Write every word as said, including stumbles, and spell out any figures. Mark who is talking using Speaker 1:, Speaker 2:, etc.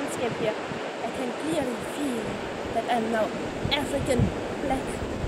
Speaker 1: landscape here, I can clearly feel that I'm now African black